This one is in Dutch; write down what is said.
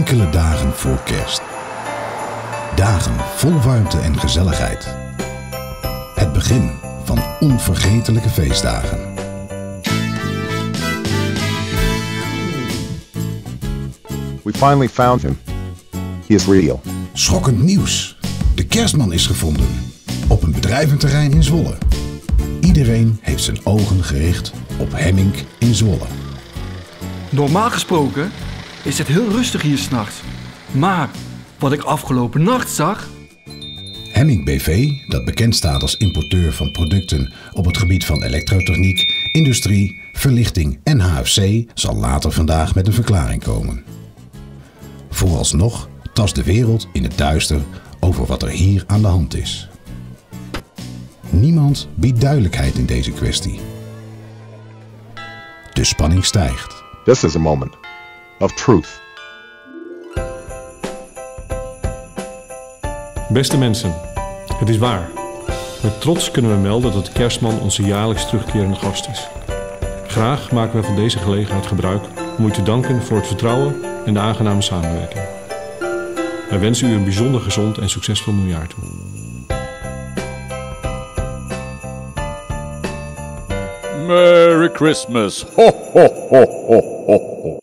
Enkele dagen voor kerst. Dagen vol warmte en gezelligheid. Het begin van onvergetelijke feestdagen. We finally found him. He is real. Schokkend nieuws. De kerstman is gevonden. Op een bedrijventerrein in Zwolle. Iedereen heeft zijn ogen gericht op Hemmink in Zwolle. Normaal gesproken is het heel rustig hier 's nachts. Maar wat ik afgelopen nacht zag... Hemmink BV, dat bekend staat als importeur van producten op het gebied van elektrotechniek, industrie, verlichting en HFC, zal later vandaag met een verklaring komen. Vooralsnog tast de wereld in het duister over wat er hier aan de hand is. Niemand biedt duidelijkheid in deze kwestie. De spanning stijgt. This is a moment of truth. Beste mensen, het is waar. Met trots kunnen we melden dat de kerstman onze jaarlijks terugkerende gast is. Graag maken we van deze gelegenheid gebruik om u te danken voor het vertrouwen en de aangename samenwerking. Wij wensen u een bijzonder gezond en succesvol nieuwjaar toe. Merry Christmas! Ho, ho, ho, ho, ho, ho.